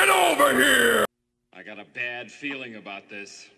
Get over here! I got a bad feeling about this.